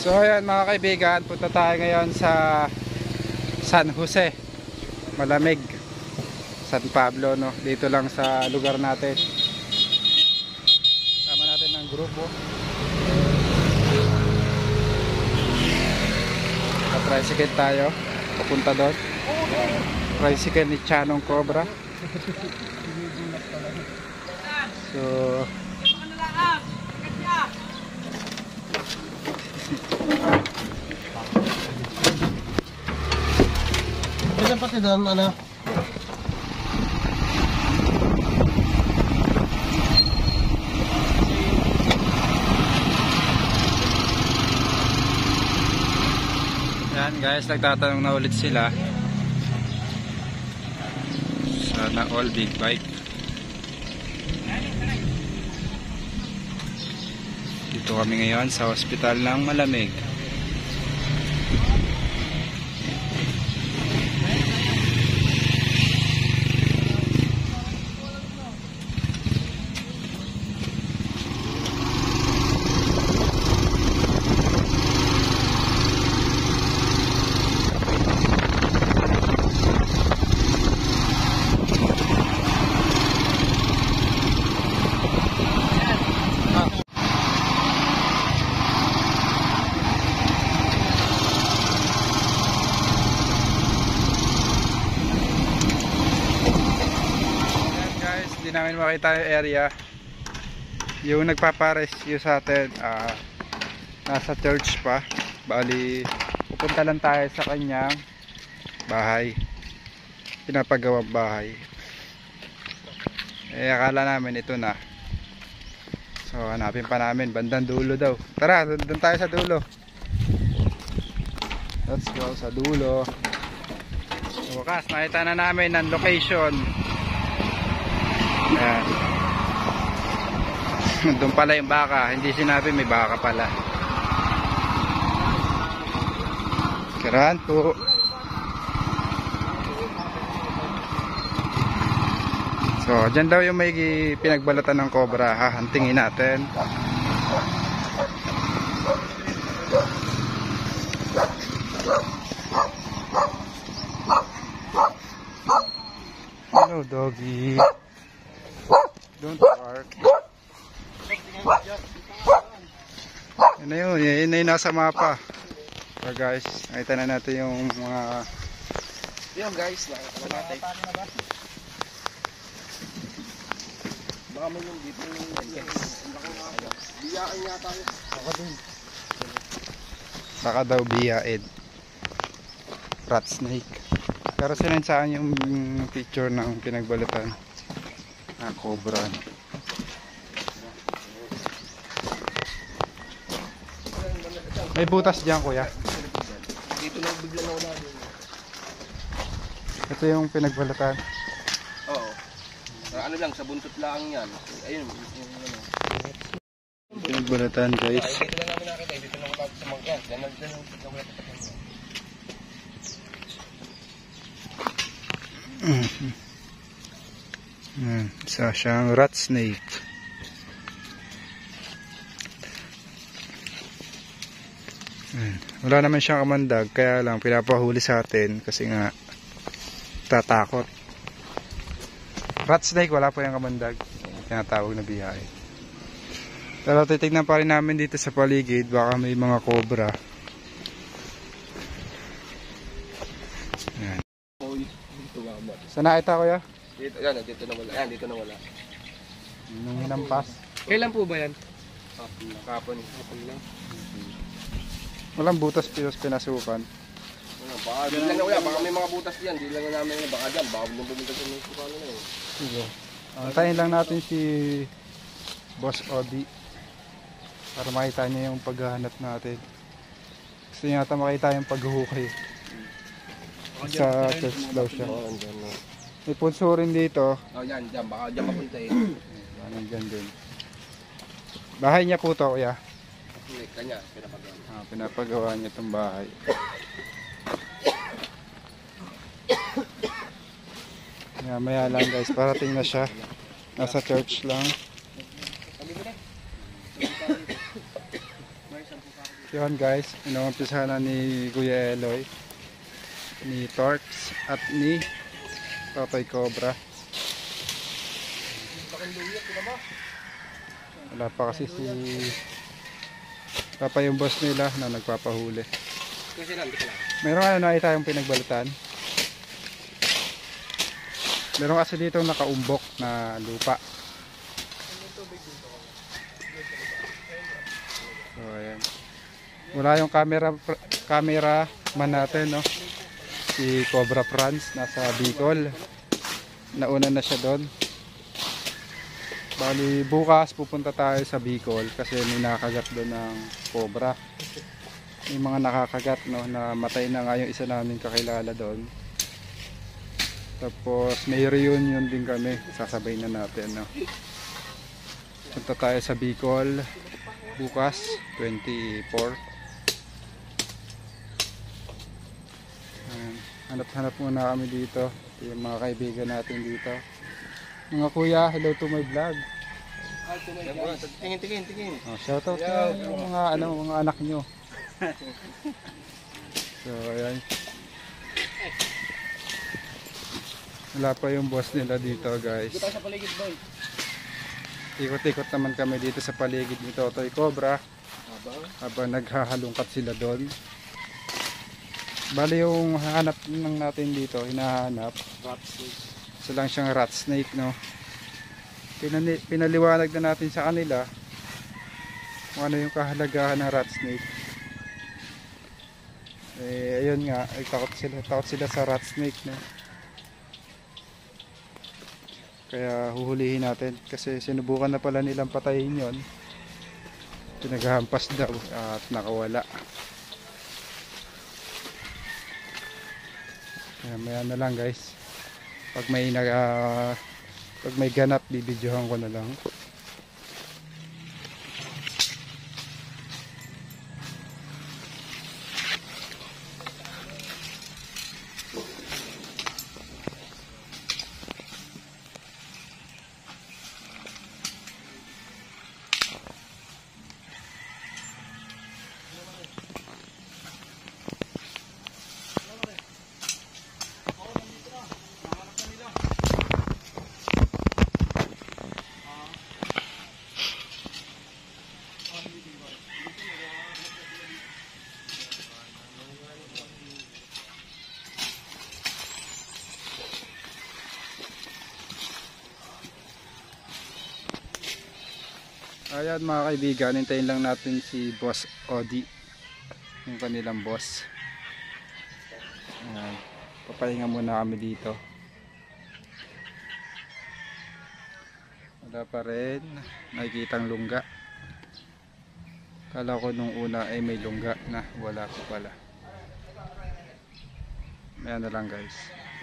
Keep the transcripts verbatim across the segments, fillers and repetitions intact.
So ayan mga kaibigan, punta tayo ngayon sa San Jose, malamig, San Pablo, no? Dito lang sa lugar natin. Sama natin ng grupo. Tricycle tayo, papunta doon. Tricycle ni Chanong Cobra. So Bisa pati doon, ano? yan guys, nagtatanong na ulit sila. Sana all big bike. Dito kami ngayon sa hospital ng Malamig. Hindi namin makita yung area. Yung nagpaparescue sa atin uh, nasa church pa. Bali pupunta lang tayo sa kanyang bahay, pinapagawang bahay. Eh akala namin ito na. So hanapin pa namin, bandang dulo daw. Tara, doon tayo sa dulo. Let's go sa dulo. So wakas, nakita na namin ang location. Ayan. Doon pala yung baka. Hindi sinabi may baka pala. Kirahan po. So dyan daw yung may pinagbalatan ng cobra. Hahantingin natin. Hello doggy. Don't bark. Yan na yun, yan na yun nasa mapa. So guys, nakita na natin yung mga Yun guys, nakita na natin. Baka may yung dito yung biyaan nga tayo. Baka dun. Baka daw biyaid. Rat snake. Pero sinansaan yung picture ng pinagbalatan na cobra. May butas dyan kuya. Dito lang bigla na wala. Ito yung pinagbalatan. Oo. Ano lang, sa buntot lang yan. Ayun. Ano. Pinagbalatan guys. Dito lang namin nakita. Dito lang wala sa mga yan. Dyan lang dyan lang wala sa mga. Mm-hmm. Hmm, isa siyang rat snake. Hmm. Wala naman siyang kamandag, kaya lang pinapahuli sa atin kasi nga tatakot. Rat snake, wala po yung kamandag, tinatawag na bihay. Pero titignan pa rin namin dito sa paligid, baka may mga cobra. Yan. Saan nakita kuya? Dito, yan, dito na wala. Yan, dito na wala. Nung hinampas. Kailan po ba yan? Kapon lang. Kapon, kapon lang. Walang butas pilos pinasukan. Ano, baka di lang na wala. Baka may mga butas diyan. Di lang na namin na baka dyan. Baka nung pumunta sa mga sukano na yun. Sige. Antayin lang natin si Boss Odi para makita niya yung paghahanap natin. Gusto niya ata makita yung paghuhukay. Sa church daw siya. Oo, andyan na. May punso rin dito. Oh, yan, dyan. Baka dyan mapunta eh. Nandyan din. Bahay niya po to kuya. Hindi, kanya. Pinapagawa. Ah, pinapagawa niya itong bahay. Maya maya lang guys, parating na siya. Nasa church lang. Yun guys, inuumpisa na ni Kuya Eloy, ni Torx at ni Totoy Cobra. Wala pa kasi si Papa yung boss nila na nagpapahuli. Meron ano na tayong pinagbalatan. Meron kasi dito nakaumbok na lupa. So ayan. Wala yung camera camera man natin, no. Si Cobra Franz nasa Bicol. Nauna na siya doon. Bali bukas pupunta tayo sa Bicol kasi may nakagat doon ng cobra. May mga nakakagat, no, na matay na nga yung isa namin kakilala doon. Tapos may reunion din kami, sasabay na natin, no. Punta tayo sa Bicol bukas twenty-four. Hanap-hanap muna kami dito, yung mga kaibigan natin dito. Mga kuya, hello to my vlog. Tingin, tingin, tingin. Oh, shoutout sa mga ano, mga anak nyo. So, ayan. Wala pa yung boss nila dito, guys. Dito sa paligid, boy. Ikot-ikot naman kami dito sa paligid ni Totoy Cobra. Habang naghahalungkat sila doon. Bali yung hanap lang natin dito, hinahanap. Rat snake. Isa lang siyang rat snake, no. Pinani pinaliwanag na natin sa kanila kung ano yung kahalagahan ng rat snake. Eh ayun nga, ay takot sila, takot sila sa rat snake, no. Kaya huhulihin natin kasi sinubukan na pala nilang patayin yon. Pinaghahampas daw at nakawala. Kaya maya na lang guys. Pag may nag uh, pag may ganap, bibidyohan ko na lang. Ayan mga kaibigan, hintayin lang natin si Boss Odi, yung kanilang boss. Ayan, papahinga muna kami dito. Wala pa rin nakikitang lungga. Kala ko nung una ay may lungga na, wala pa pala. Ayan na lang guys.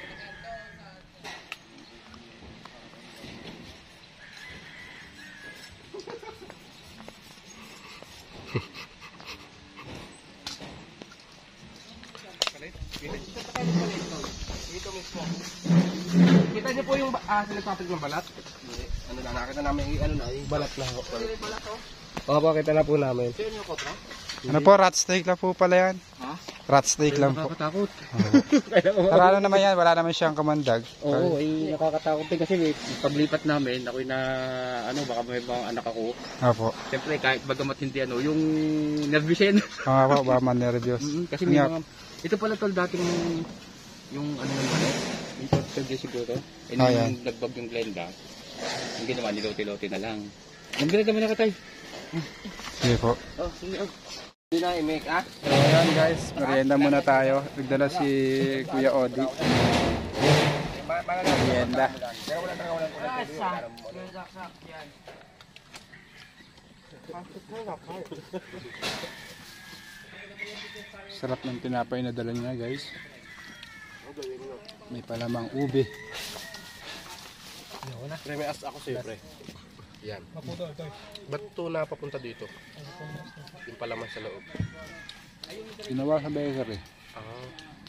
Dito mismo. Kita niyo po yung ah, sinasapit ng balat? Hindi. Ano na, nakita namin yung ano na, yung balat na. Balat, balat oh. Oo po, kita na po namin. Sino yung kotra? Ano po, rat snake lang po pala yan. Ha? Rat snake lang po. Nakakatakot. Wala naman yan, wala naman siyang kamandag. Oo, ay nakakatakot din kasi eh, paglipat namin, ako'y na, ano, baka may mga anak ako. Opo. Siyempre, kahit bagamat hindi ano, yung nervous yan. Oo nga po, baka man-nervyos. Mm, kasi may mga, ito pala tol dating, yung ano yung balat, yung tol siguro, eh Oh, nung yan. nagbag yung Glenda, yung ginawa, nilote-lote na lang. Nagbilag kami na katay. Sige po. Oh, sige, oh. Hindi na i-make, ah? So ayan guys, merienda muna tayo. Nagdala si Kuya Odi. Merienda. Pero wala talaga walang ulan. Sarap ng tinapay na dala niya guys. May palamang ube. Pre, may as ako sa'yo, pre. Yan. Ba't ito napapunta dito? Yung palaman sa loob. Ginawa sa bakery. Ah.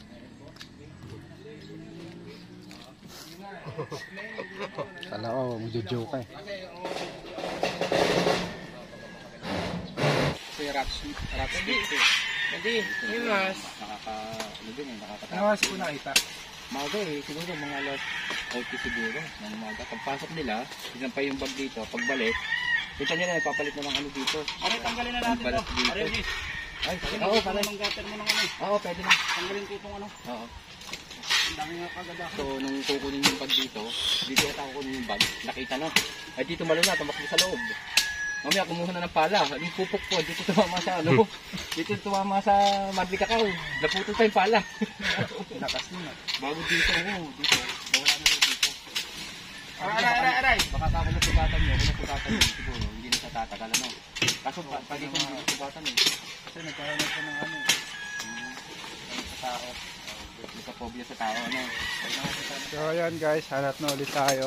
Kala ko, magjo-joke ka eh. Kasi yung rat sheet. Rat sheet eh. Hindi, yung mas. Nakaka, ano din eh, nakakatawa. Ano oras po nakita? Maga eh, siguro mga alas eight siguro. Mga maga. Pagpasok nila, tignan pa yung bag dito. Pagbalik, kita nyo na, nagpapalit na ng ano dito. Aray, tanggalin na natin Balat to. dito. Aray, Jis. Ay, Oo, oo, para pala. ng gutter mo ng ano. Oo, pwede na. Tanggalin ko itong ano. Oo. Ang dami nga kagad ako. So, nung kukunin yung bag dito, dito yata kukunin yung bag, nakita na. Ay, dito malo na, tumakbo sa loob. Mamaya, kumuha na ng pala. Yung pupok po, dito tumama sa ano. Dito tumama sa madli kakao. Naputol pa yung pala. Lakas nyo na. Bago dito, oh, dito. Bawala na rin dito. Aray, aray, aray, aray. Baka ako nasugatan nyo, kung nasugatan nyo, siguro, hindi na sa tatagal, ano. Kaso, pa- pag ito hindi nasugatan eh. Kasi nagkaroon na siya ng ano. Hmm, ano sa tao. May kapobya sa tao, ano. So ayan guys, hanap na ulit tayo.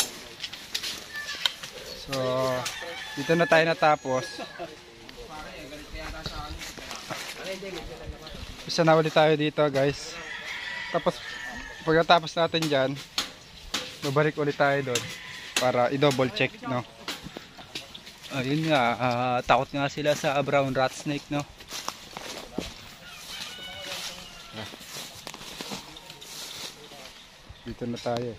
So dito na tayo natapos. Isa na ulit tayo dito guys. Tapos pagkatapos natin dyan, babalik ulit tayo doon para i-double check, no? Ayun nga, ah, takot nga sila sa brown rat snake, no? Dito na tayo.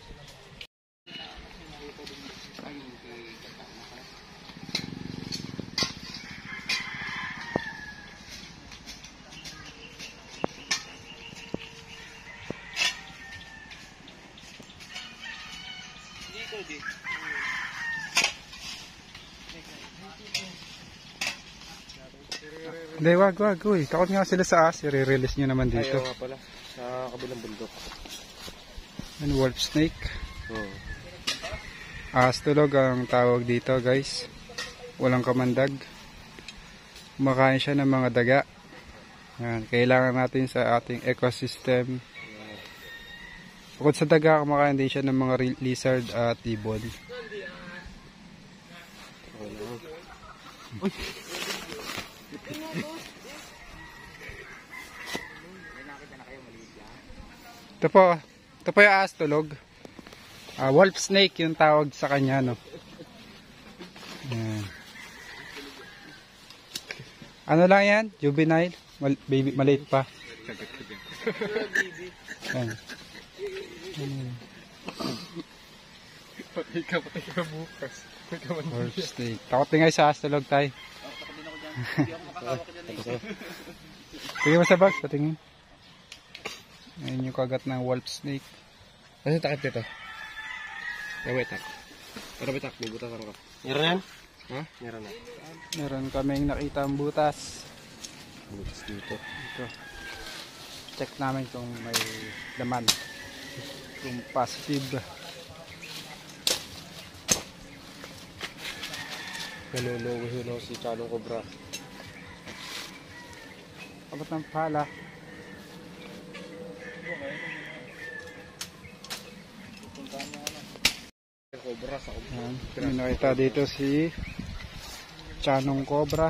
Hindi, wag, wag, uy. Takot nga sila sa as. I-release nyo naman dito. Ayaw nga pala. Sa kabilang bundok. Ano, wolf snake. Oo. Ahas tulog ang tawag dito guys. Walang kamandag. Kumakain siya ng mga daga. Yan, kailangan natin sa ating ecosystem. Bukod sa daga, kumakain din siya ng mga lizard at ibon. Ito po, ito po yung ahas tulog. Ah, wolf snake yung tawag sa kanya, no. Yan. Ano lang yan? Juvenile? Mal baby, maliit pa. Yan. Patay ka, patay ka bukas. Wolf snake. Takot din nga sa ahas tulog tayo. Tingin mo sa box, patingin. Ayun yung kagat ng wolf snake. Ano yung takip dito? Yung wait, tak. Pero wait, tak. May butas ako. Meron yan? Ha? Meron na. Meron kaming nakita ang butas. Butas dito. Ito. Check namin kung may laman. Kung positive. Nanunuwi si Chalong Cobra. Abot ng pala. Cobra sa Cobra. Yan. May nakita dito si Chanong Cobra.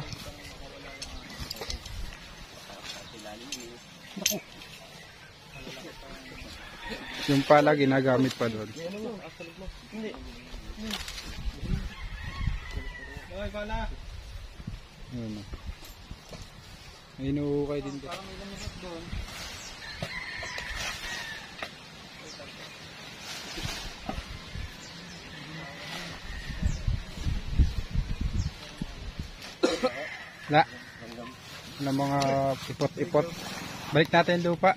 Yung pala ginagamit pa doon. Ay, pala. Yun. May inuukay din doon. La. Wala mga ipot-ipot. Balik natin yung lupa.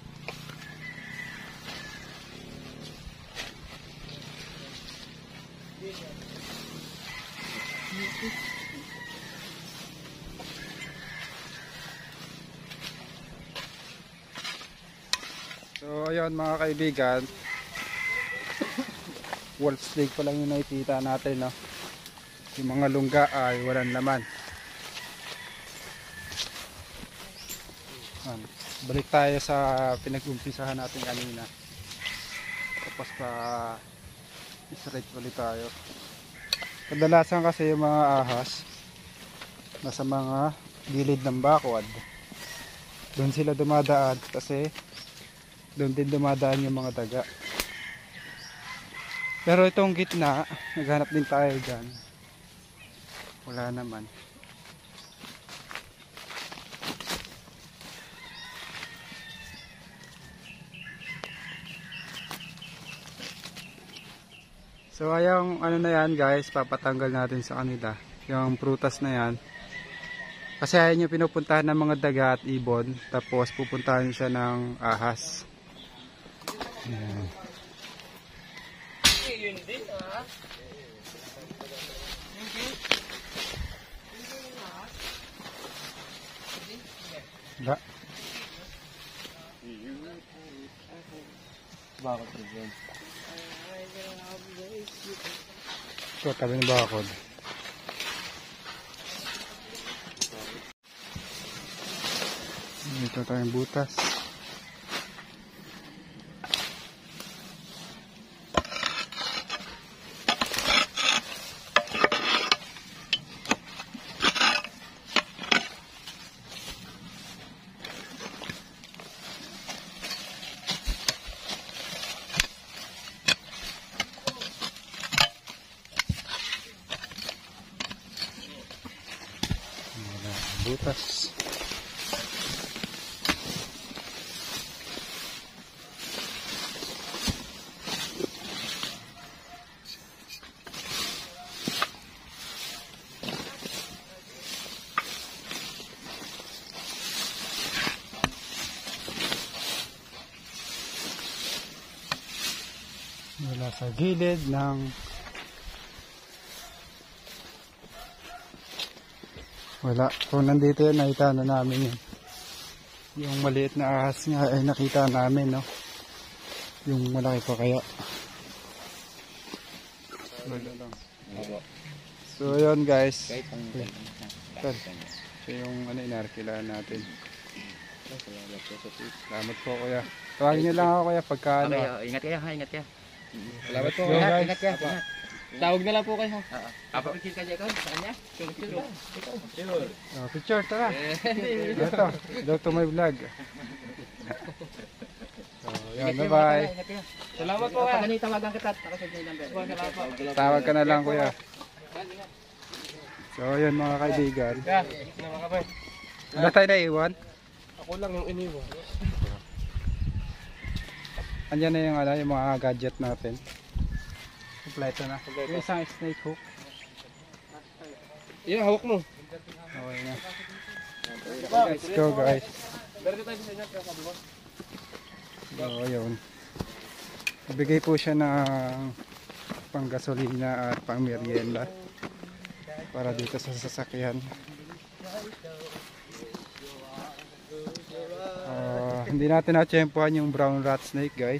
So ayun mga kaibigan, wolf snake pa lang yung nakikita natin, no? Yung mga lungga ay walang laman. Yan. Balik tayo sa pinag-umpisahan natin kanina. Tapos pa straight ulit tayo. Kadalasan kasi yung mga ahas nasa mga gilid ng bakwad. Doon sila dumadaan kasi doon din dumadaan yung mga daga. Pero itong gitna, naghanap din tayo dyan. Wala naman. So ayong ano na yan guys, papatanggal natin sa kanila yung prutas na yan. Kasi ayaw nyo pinupuntahan ng mga daga at ibon, tapos pupuntahan siya ng ahas. Ayan. Yun din ah. Da. Bakit yun? So tabi ng bakod. Ito tayong butas. Butas. Wala sa gilid ng wala. Kung nandito yan, nakita na namin yun. Yung maliit na ahas nga ay nakita namin, no? Yung malaki pa kaya. Wala lang. So, yun guys. Ito yung ano, inarkilaan natin. Salamat po kuya. Tawagin niyo lang ako kuya pagka ano. Okay, ingat kayo ha, ingat kayo. Salamat po. Go, guys. Ingat kayo. Tawag na lang po kayo. Oo. Apa pikir ka dyan sa kanya? Sure, sure. Sure. Oh, picture, tara. Ito, daw to my vlog. So, yan, bye-bye. Ingat kayo. Salamat po. Pag ganito tawagan kita, ako sa number. Salamat po. Tawag ka na lang kuya. So, yun mga kaibigan. Yeah, naman ka ba? Wala tayo na iwan. Ako lang yung iniwan. Andyan na yung, ano, yung mga gadget natin. Kompleto na. Yung isang snake hook. Iya, hawak mo. Okay na. Let's go guys. Meron tayo sa inyo, sabi mo. So, yun. Ibigay po siya ng panggasolina at pang merienda para dito sa sasakyan. Uh, hindi natin na-tsempohan yung brown rat snake guys.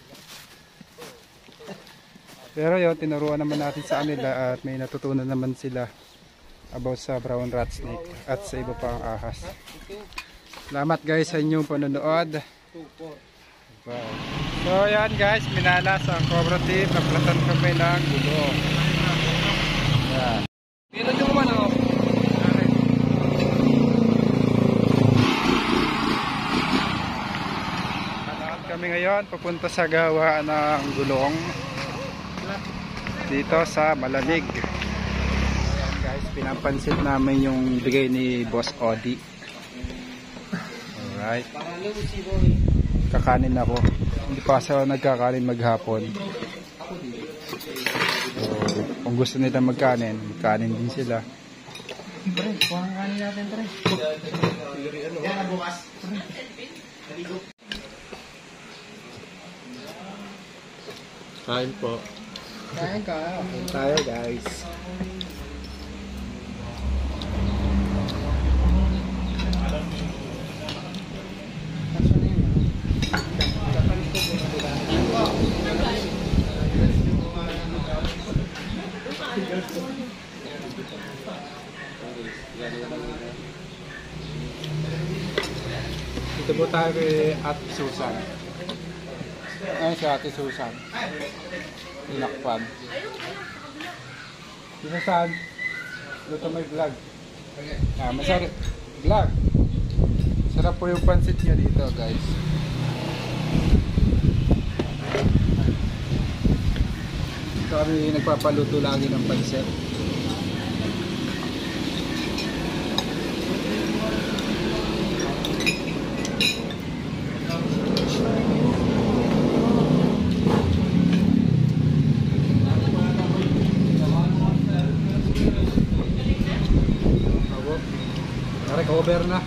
Pero yun, tinuruan naman natin sa kanila at may natutunan naman sila about sa brown rat snake at sa iba pang ahas. Salamat guys sa inyong panonood. Bye. So yan guys, minalas ang Cobra Team. Naplatan kami ng gulo. Yan. Pino nyo naman ako. Lakad kami ngayon papunta sa gawa ng gulong dito sa Malalig. Yan guys, pinapansin namin yung bigay ni Boss Odi. Alright. Kakanin ako. Hindi pa sa nagkakanin maghapon. So, kung gusto nila magkanin, magkanin din sila. Pre, kuha ang kanin natin, pre. Kain po. Kain ka. Kain tayo guys. Ito po tayo kay Ate Susan. Ayun si Ate Susan. Inakpan. Dito saan? Dito may vlog. Ah, masarap. Vlog. Sarap po yung pansit niya dito guys. Ito kami nagpapaluto lagi ng pansit. cover na.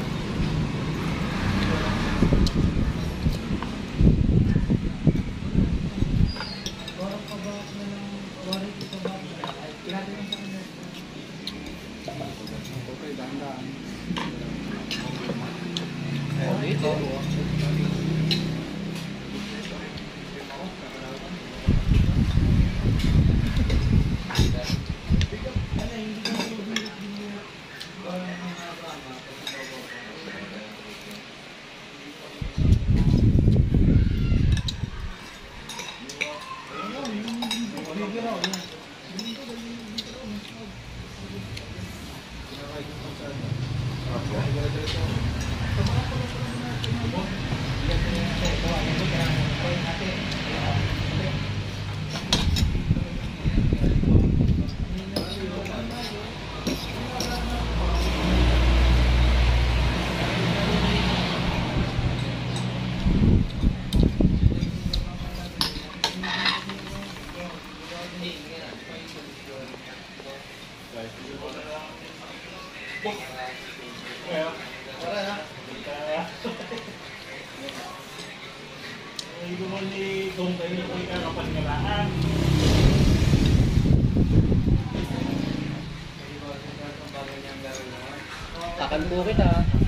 Takalbo kita.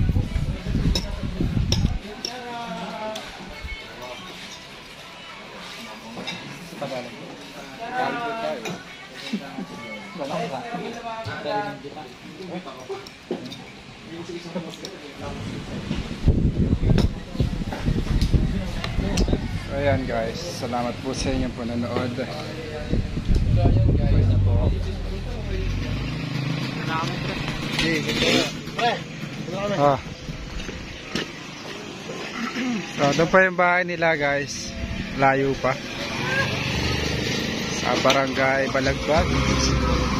Ayan guys, salamat po sa inyong panonood. Ah. So, doon pa yung bahay nila guys. Layo pa. Sa barangay Balagbag.